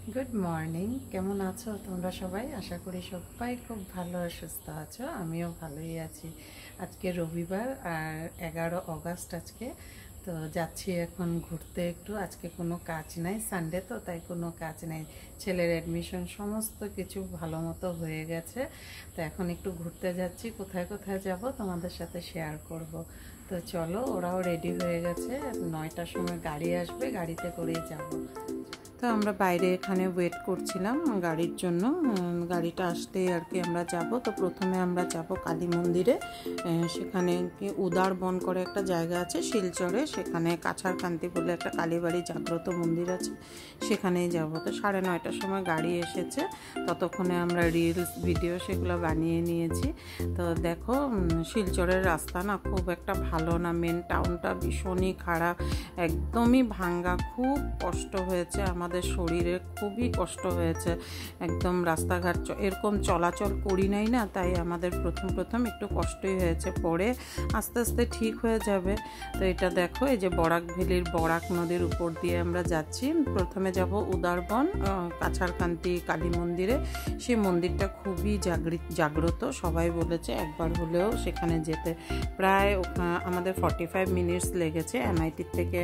Good morning. কেমন আছো তোমরা সবাই? আশা করি সবাই খুব ভালো আর সুস্থ আছো। আমিও ভালোই আছি। আজকে রবিবার আর 11 অগাস্ট আজকে। তো যাচ্ছি এখন ঘুরতে একটু। আজকে কোনো কাজ নাই, সানডে তো, তাই কোনো কাজ নাই। ছেলের অ্যাডমিশন সমস্ত কিছু ভালো মতো হয়ে গেছে। তো এখন একটু ঘুরতে যাচ্ছি। কোথায় কোথায় যাব তোমাদের সাথে শেয়ার করব। তো চলো, ওরাও রেডি হয়ে গেছে। 9টার সময় গাড়ি আসবে, গাড়িতে করেই যাব। তো আমরা বাইরে এখানে ওয়েট করছিলাম গাড়ির জন্য। গাড়িটা আসলেই আর কি আমরা যাব। তো প্রথমে আমরা যাব কালী মন্দিরে। সেখানে কি উদারবন করে একটা জায়গা আছে শিলচরে, সেখানে কাছারকান্তি বলে একটা কালীবাড়ি জাগ্রত মন্দির আছে, সেখানেই যাব। তো 9:30টার সময় গাড়ি এসেছে। ততক্ষণে আমরা রিলস ভিডিও সেগুলো বানিয়ে নিয়েছি। তো দেখো, শিলচরের রাস্তা না খুব একটা ভালো না, মেন টাউনটা ভীষণই খারাপ, একদমই ভাঙ্গা। খুব কষ্ট হয়েছে আমাদের শরীরে, খুবই কষ্ট হয়েছে। একদম রাস্তাঘাট এরকম চলাচল করি নাই না, তাই আমাদের প্রথম একটু কষ্টই হয়েছে। পরে আস্তে আস্তে ঠিক হয়ে যাবে। তো এটা দেখো, এই যে বরাক ভ্যালির বরাক নদীর উপর দিয়ে আমরা যাচ্ছি। প্রথমে যাব উদারবন কাছারকান্তি কালী মন্দিরে। সেই মন্দিরটা খুবই জাগ্রত, সবাই বলেছে একবার হলেও সেখানে যেতে। প্রায় আমাদের 45 মিনিটস লেগেছে এমআইটির থেকে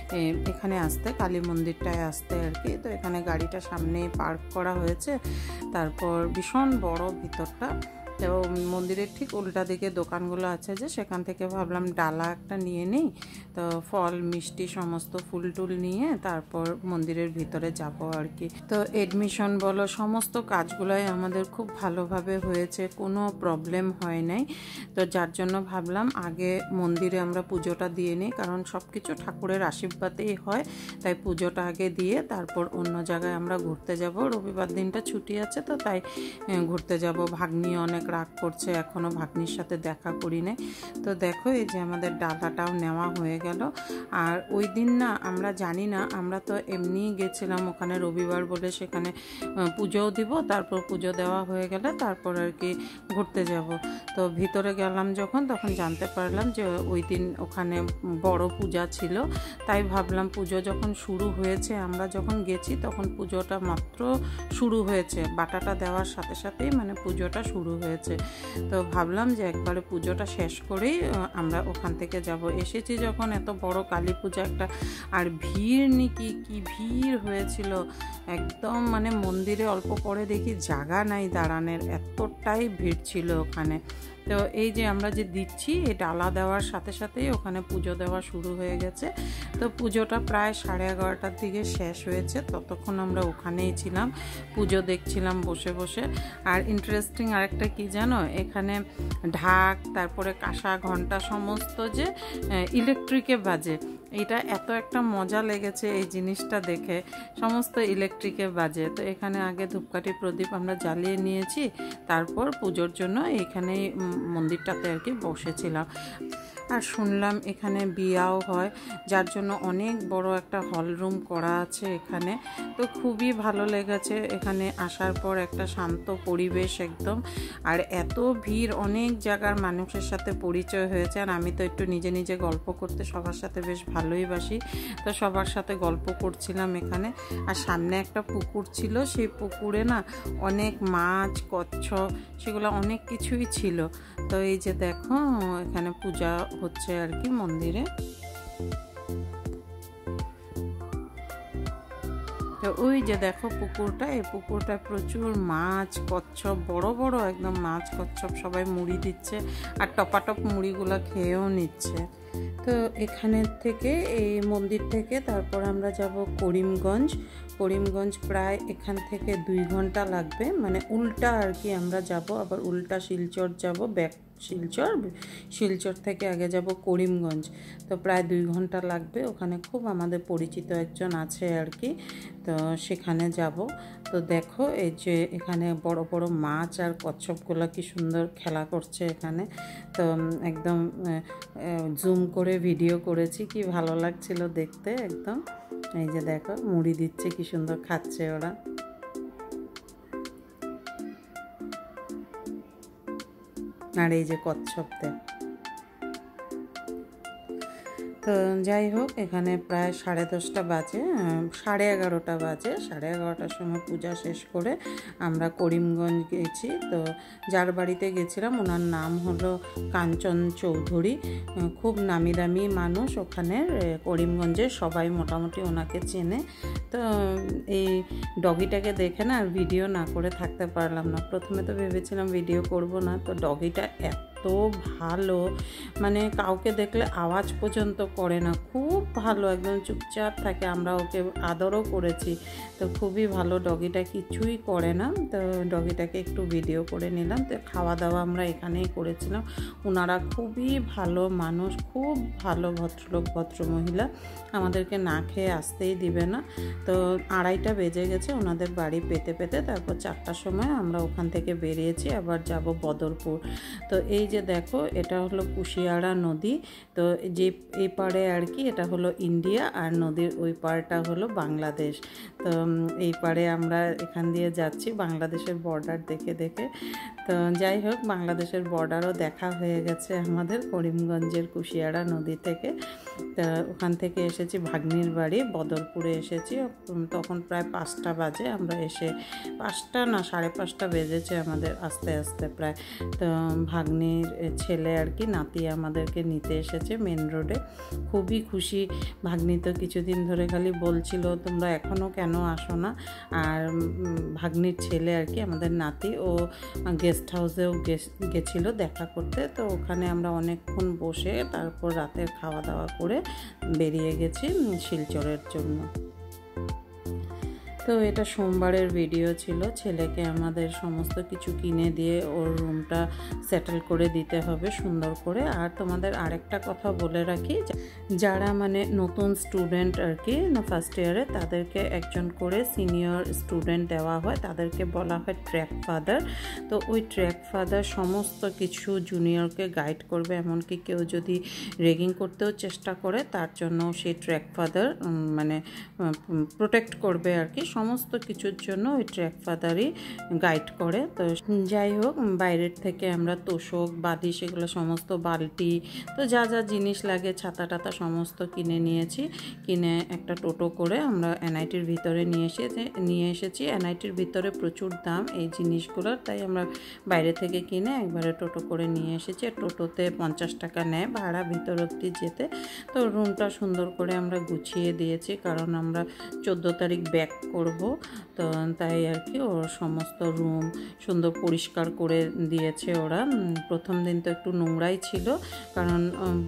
এখানে আসতে, কালী মন্দিরটায় আসতে আর কি। তো এখানে গাড়িটা সামনে পার্ক করা হয়েছে। তারপর ভীষণ বড় ভিতরটা। তো মন্দিরের ঠিক উল্টা দিকে দোকানগুলো আছে, যে সেখান থেকে ভাবলাম ডালা একটা নিয়ে নিই। তো ফল মিষ্টি সমস্ত ফুল টুল নিয়ে তারপর মন্দিরের ভিতরে যাব আর কি। তো এডমিশন বলো সমস্ত কাজগুলোই আমাদের খুব ভালোভাবে হয়েছে, কোনো প্রবলেম হয় নাই। তো যার জন্য ভাবলাম আগে মন্দিরে আমরা পুজোটা দিয়ে নিই, কারণ সব কিছু ঠাকুরের আশীর্বাদেই হয়। তাই পুজোটা আগে দিয়ে তারপর অন্য জায়গায় আমরা ঘুরতে যাব। রবিবার দিনটা ছুটি আছে, তো তাই ঘুরতে যাব। ভাগ্নি অনেক রাগ করছে, এখনও ভাগ্নির সাথে দেখা করি নাই। তো দেখো, এই যে আমাদের ডালাটাও নেওয়া হয়ে গেল। আর ওই দিন না আমরা জানি না, আমরা তো এমনিই গেছিলাম ওখানে রবিবার বলে, সেখানে পুজোও দিব। তারপর পুজো দেওয়া হয়ে গেলে তারপর আর কি ঘুরতে যাব। তো ভিতরে গেলাম যখন, তখন জানতে পারলাম যে ওই দিন ওখানে বড় পূজা ছিল। তাই ভাবলাম পুজো যখন শুরু হয়েছে, আমরা যখন গেছি তখন পুজোটা মাত্র শুরু হয়েছে, বাটাটা দেওয়ার সাথে সাথেই মানে পুজোটা শুরু হয়েছে। তো ভাবলাম যে একবারে পুজোটা শেষ করেই আমরা ওখান থেকে যাব। এসেছি যখন, এত বড় কালী পূজা একটা, আর ভিড় নাকি কি ভিড় হয়েছিল একদম, মানে মন্দিরে অল্প পরে দেখি জায়গা নাই দাঁড়ানোর, এতটাই ভিড় ছিল ওখানে। তো এই যে আমরা যে দিচ্ছি, এই ডালা দেওয়ার সাথে সাথেই ওখানে পুজো দেওয়া শুরু হয়ে গেছে। তো পুজোটা প্রায় 11:30টার দিকে শেষ হয়েছে। ততক্ষণ আমরা ওখানেই ছিলাম, পুজো দেখছিলাম বসে বসে। আর ইন্টারেস্টিং আরেকটা কি জানো, এখানে ঢাক, তারপরে কাঁসা, ঘন্টা সমস্ত যে ইলেকট্রিকে বাজে। এটা এত একটা মজা লেগেছে এই জিনিসটা দেখে, সমস্ত ইলেকট্রিকে বাজে। তো এখানে আগে ধূপকাঠি প্রদীপ আমরা জ্বালিয়ে নিয়েছি, তারপর পুজোর জন্য এইখানেই মন্দিরটাতে আর কি বসেছিলাম। আর শুনলাম এখানে বিয়াও হয়, যার জন্য অনেক বড় একটা হল রুম করা আছে এখানে। তো খুবই ভালো লেগেছে এখানে আসার পর, একটা শান্ত পরিবেশ একদম। আর এত ভিড়, অনেক জায়গার মানুষের সাথে পরিচয় হয়েছে। আর আমি তো একটু নিজে নিজে গল্প করতে সবার সাথে বেশ ভালোই বাসি। তো সবার সাথে গল্প করছিলাম এখানে। আর সামনে একটা পুকুর ছিল, সেই পুকুরে না অনেক মাছ, কচ্ছপ, সেগুলো অনেক কিছুই ছিল। তো এই যে দেখো, এখানে পূজা হচ্ছে আর কি মন্দিরে। তো ওই যে দেখো পুকুরটা, এই পুকুরটা প্রচুর মাছ, কচ্ছপ, বড় বড় একদম মাছ, কচ্ছপ, সবাই মুড়ি দিচ্ছে আর টপাটপ মুড়িগুলো খেয়েও নিচ্ছে। তো এখানে থেকে, এই মন্দির থেকে তারপর আমরা যাব করিমগঞ্জ। করিমগঞ্জ প্রায় এখান থেকে 2 ঘন্টা লাগবে, মানে উল্টা আর কি আমরা যাব, আবার উল্টা শিলচর যাব, ব্যাক শিলচর থেকে আগে যাব করিমগঞ্জ। তো প্রায় 2 ঘন্টা লাগবে। ওখানে খুব আমাদের পরিচিত একজন আছে আর কি, তো সেখানে যাব। তো দেখো, এই যে এখানে বড় বড় মাছ আর কচ্ছপগুলো কি সুন্দর খেলা করছে এখানে। তো একদম জুম করে ভিডিও করেছি, কি ভালো লাগছিল দেখতে একদম। এই যে দেখো, মুড়ি দিচ্ছে, কি সুন্দর খাচ্ছে ওরা। আর এই যে কচ্ছপদের। তো যাই হোক, এখানে প্রায় 10:30 বাজে, 11:30 বাজে। 11:30টার সময় পূজা শেষ করে আমরা করিমগঞ্জ গেছি। তো যার বাড়িতে গেছিলাম ওনার নাম হলো কাঞ্চন চৌধুরী, খুব নামি দামি মানুষ ওখানে করিমগঞ্জে, সবাই মোটামুটি ওনাকে চেনে। তো এই ডগিটাকে দেখে না আর ভিডিও না করে থাকতে পারলাম না। প্রথমে তো ভেবেছিলাম ভিডিও করব না, তো ডগিটা এত ভালো, মানে কাউকে দেখলে আওয়াজ পর্যন্ত করে না, খুব ভালো, একদম চুপচাপ থাকে। আমরা ওকে আদরও করেছি, তো খুবই ভালো, ডগিটা কিছুই করে না। তো ডগিটাকে একটু ভিডিও করে নিলাম। তো খাওয়া দাওয়া আমরা এখানেই করেছিলাম। ওনারা খুবই ভালো মানুষ, খুব ভালো ভদ্রলোক, ভদ্রমহিলা, আমাদেরকে না খেয়ে আসতেই দিবে না। তো 2:30 বেজে গেছে ওনাদের বাড়ি পেতে পেতে। তারপর 4টার সময় আমরা ওখান থেকে বেরিয়েছি, আবার যাব বদরপুর। তো এই যে দেখো, এটা হলো কুশিয়ারা নদী। তো যে এই পাড়ে আর কি, এটা হলো ইন্ডিয়া, আর নদীর ওই পাড়টা হলো বাংলাদেশ। তো এই পাড়ে আমরা এখান দিয়ে যাচ্ছি বাংলাদেশের বর্ডার দেখে দেখে। তো যাই হোক, বাংলাদেশের বর্ডারও দেখা হয়ে গেছে আমাদের করিমগঞ্জের কুশিয়ারা নদী থেকে। তা ওখান থেকে এসেছি ভাগ্নির বাড়ি বদরপুরে এসেছি। তখন প্রায় 5টা বাজে। আমরা এসে 5টা না 5:30 বেজেছে আমাদের আস্তে আস্তে প্রায়। তো ভাগ্নির ছেলে আর কি, নাতি আমাদেরকে নিতে এসেছে মেন রোডে। খুবই খুশি। ভাগ্নি তো কিছুদিন ধরে খালি বলছিল তোমরা এখনও কেন আসো না। আর ভাগ্নির ছেলে আর কি, আমাদের নাতি, ও গেস্ট হাউসেও গেছিলো দেখা করতে। তো ওখানে আমরা অনেকক্ষণ বসে তারপর রাতের খাওয়া দাওয়া করে বেরিয়ে গেছি শিলচরের জন্য। তো এটা সোমবারের ভিডিও ছিল। ছেলেকে আমাদের সমস্ত কিছু কিনে দিয়ে ওর রুমটা সেটেল করে দিতে হবে সুন্দর করে। আর তোমাদের আরেকটা কথা বলে রাখি, যারা মানে নতুন স্টুডেন্ট আর কি ফার্স্ট ইয়ারে, তাদেরকে একজন করে সিনিয়র স্টুডেন্ট দেওয়া হয়, তাদেরকে বলা হয় ট্র্যাক ফাদার। তো ওই ট্র্যাক ফাদার সমস্ত কিছু জুনিয়রকে গাইড করবে, এমনকি কেউ যদি রেগিং করতেও চেষ্টা করে তার জন্য সেই ট্র্যাক ফাদার মানে প্রোটেক্ট করবে আর কি। সমস্ত কিছুর জন্য ওই ট্র্যাক ফাদারই গাইড করে। তো যাই হোক, বাইরের থেকে আমরা তোষক, বালিশ, এগুলো সমস্ত, বালতি, তো যা যা জিনিস লাগে, ছাতা টাতা সমস্ত কিনে নিয়েছি। কিনে একটা টোটো করে আমরা এনআইটির ভিতরে নিয়ে এসেছি। এনআইটির ভিতরে প্রচুর দাম এই জিনিসগুলোর, তাই আমরা বাইরে থেকে কিনে একবারে টোটো করে নিয়ে এসেছি। টোটোতে 50 টাকা নেয় ভাড়া ভিতর অবধি যেতে। তো রুমটা সুন্দর করে আমরা গুছিয়ে দিয়েছি, কারণ আমরা 14 তারিখ ব্যাক করব। তো তাই আর কি ওর সমস্ত রুম সুন্দর পরিষ্কার করে দিয়েছে ওরা। প্রথম দিন তো একটু নোংরাই ছিল, কারণ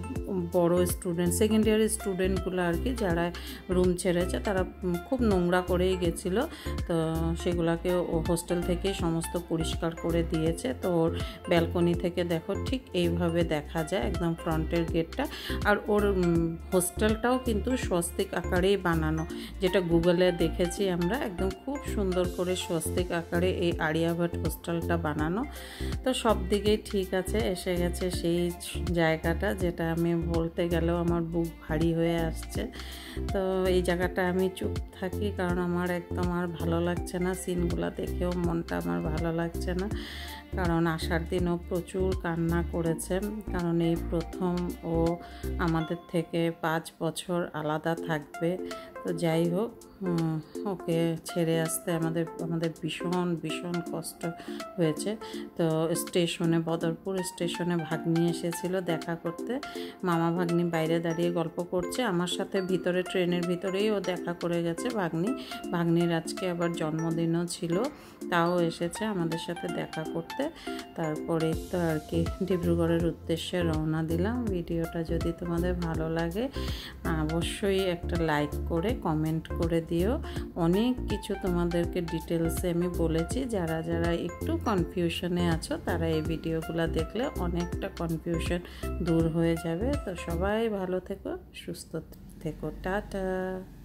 বড় স্টুডেন্ট, সেকেন্ড ইয়ারের স্টুডেন্টগুলো আর কি যারা রুম ছেড়েছে তারা খুব নোংরা করেই গেছিলো। তো সেগুলোকে ও হোস্টেল থেকে সমস্ত পরিষ্কার করে দিয়েছে। তো ওর ব্যালকনি থেকে দেখো ঠিক এইভাবে দেখা যায় একদম ফ্রন্টের গেটটা। আর ওর হোস্টেলটাও কিন্তু স্বস্তিক আকারেই বানানো, যেটা গুগলে দেখেছি আমরা, একদম খুব সুন্দর করে স্বস্তিক আকারে এই আরিয়াভাট হোস্টেলটা বানানো। তো সব দিকেই ঠিক আছে। এসে গেছে সেই জায়গাটা যেটা আমি বলতে গেলেও আমার বুক ভারী হয়ে আসছে। তো এই জায়গাটা আমি চুপ থাকি, কারণ আমার একদম আর ভালো লাগছে না, সিনগুলো দেখেও মনটা আমার ভালো লাগছে না। কারণ আসার দিনও প্রচুর কান্না করেছে, কারণ এই প্রথম ও আমাদের থেকে 5 বছর আলাদা থাকবে। তো যাই হোক, ওকে ছেড়ে আসতে আমাদের ভীষণ ভীষণ কষ্ট হয়েছে। তো স্টেশনে, বদরপুর স্টেশনে ভাগ্নি এসেছিল দেখা করতে। মামা ভাগ্নি বাইরে দাঁড়িয়ে গল্প করছে আমার সাথে, ভিতরে ট্রেনের ভিতরেই ও দেখা করে গেছে ভাগ্নির আজকে আবার জন্মদিনও ছিল, তাও এসেছে আমাদের সাথে দেখা করতে। তারপরে তো আর কি ডিব্রুগড়ের উদ্দেশ্যে রওনা দিলাম। ভিডিওটা যদি তোমাদের ভালো লাগে অবশ্যই একটা লাইক করে কমেন্ট করে দিও। অনেক কিছু তোমাদেরকে ডিটেলসে আমি বলেছি, যারা যারা একটু কনফিউশনে আছো তারা এই ভিডিওগুলো দেখলে অনেকটা কনফিউশন দূর হয়ে যাবে। তো সবাই ভালো থেকো, সুস্থ থেকো, টাটা।